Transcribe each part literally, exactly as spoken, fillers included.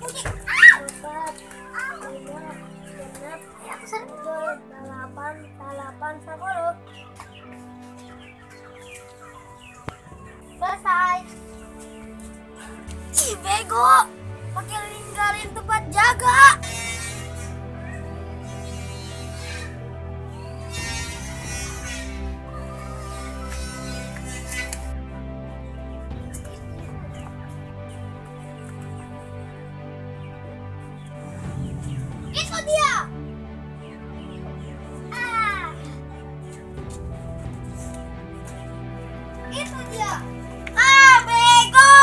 delapan, delapan, sepuluh. Selesai. Ih, bego. Pakai ninggalin tempat jaga. Itu dia. Ah. Itu dia. Ah, bego.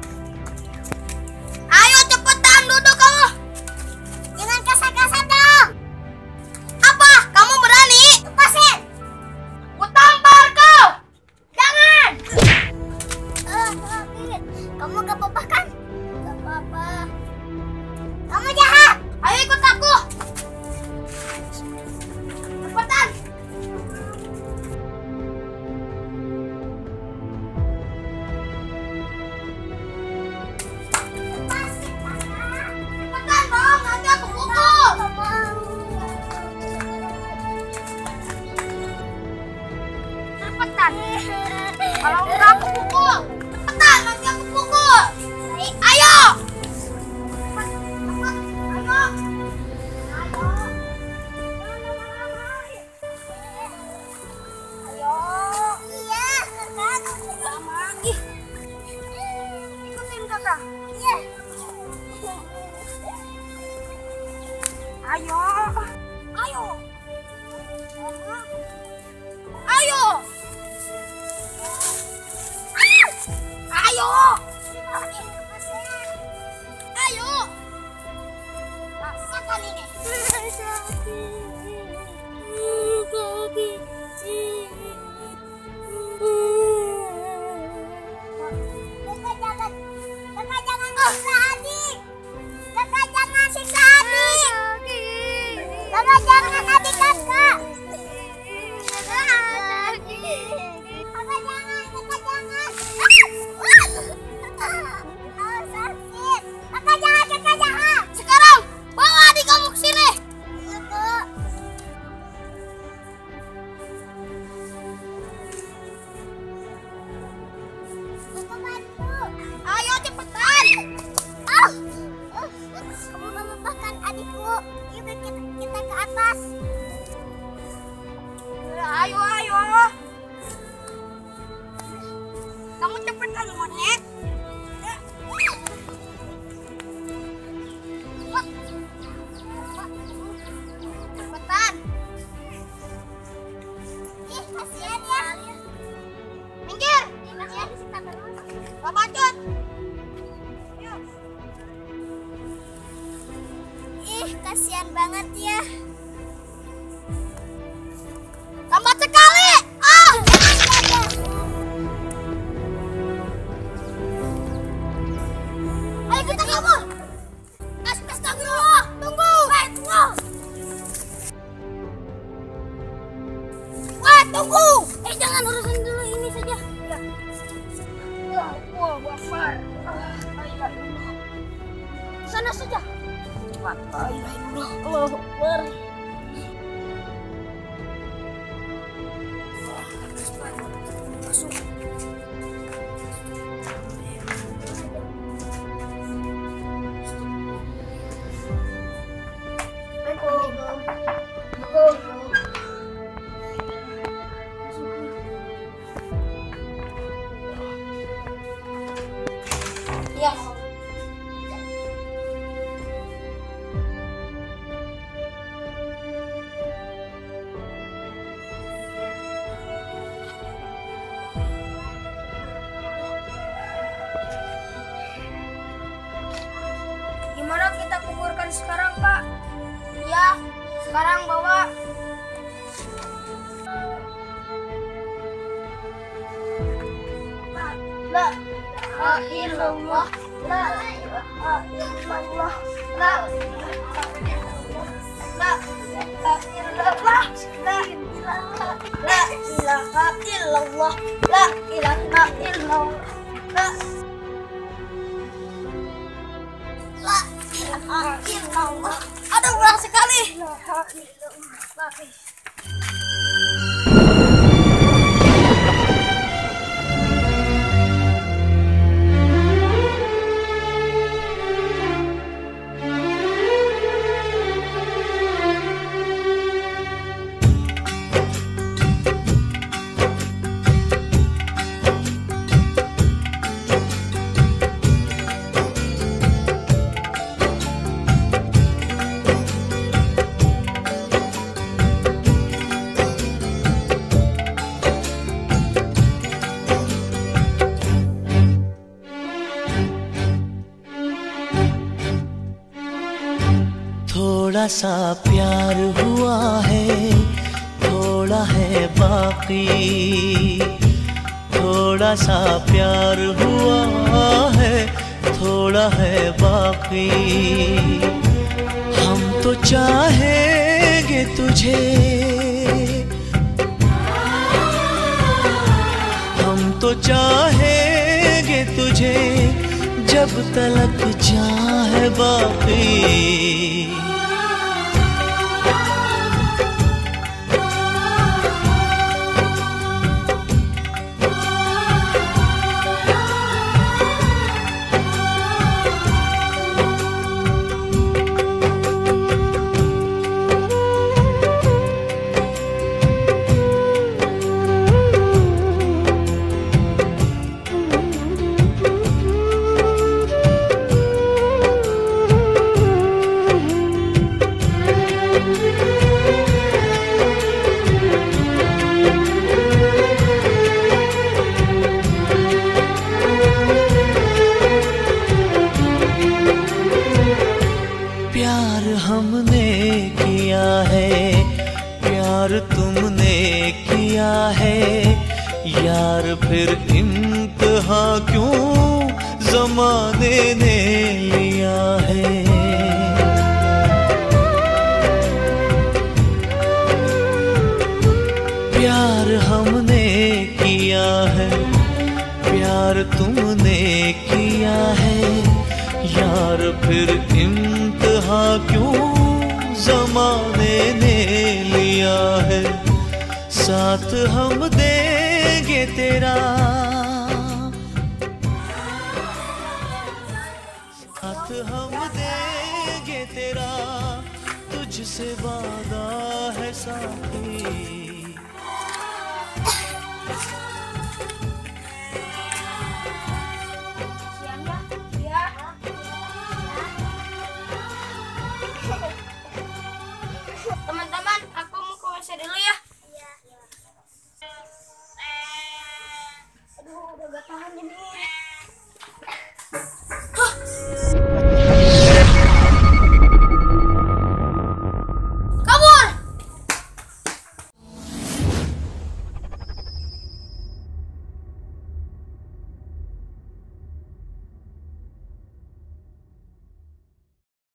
Ayo cepetan duduk kamu. Jangan kasar-kasar dong. Apa? Kamu berani? Lepasin. Ku tampar kau. Jangan. Uh, kamu gak apa-apa kan? Gak apa-apa. Kamu jahat. Ayo ikut aku. Cepetan. Cepetan dong, nanti aku pukul. Cepetan. Kalau enggak aku pukul. Cepetan, nanti aku pukul. Ayo. Ayo. Ayo. Ayo. Ayo. Ayo. Rasakan ini. Kakak jangan, kakak jangan siksa adik. Kakak jangan siksa adik. Kakak jangan adik kakak. Kakak jangan, kakak jangan. Ah, sakit. Kakak jangan, kakak jangan. Sekarang bawa adik kamu ke sini. Iya, Kak. Aku bantu. Ayo cepetan. Ah. Kamu melupakan adikku. Yuk kita, kita ke atas. Ayo, ayo. Kamu cepetan, monyet. Cepetan. Ih, kasihan ya. Minggir. Gak bacot. Ih, kasihan banget ya. Lambat sekali. Ah, ayo kita kabur. Astagfirullah. Tunggu. Wait, tunggu. Wait, tunggu. Eh, jangan urusin dulu ini saja. Ya. Ya, wah, wafar. Sana saja. Cepat. Allahu Akbar. Masuk. Ya. Gimana kita kuburkan sekarang, Pak? Ya, sekarang bawa. La ilaha illallah, la ilaha illallah, la ilaha illallah, la ilaha illallah, la ilaha illallah, la ilaha illallah, la Aduh, berat sekali. थोड़ा सा प्यार हुआ है, थोड़ा है बाकी। थोड़ा सा प्यार हुआ है, थोड़ा है बाकी। हम तो चाहेंगे तुझे, हम तो चाहेंगे तुझे जब तलक चाहे बाकी। प्यार हमने किया है, प्यार तुमने किया है यार, फिर इम्तिहा क्यों ज़माने ने लिया है। प्यार हमने किया है, प्यार तुमने किया है यार, फिर इम्तिहा क्यों ज़माने ने लिया है। साथ हम देंगे तेरा, साथ हम देंगे तेरा, तुझसे वादा है साथी। Teman-teman, aku mau ke W C dulu ya. Iya. Aduh, udah gak tahan ini.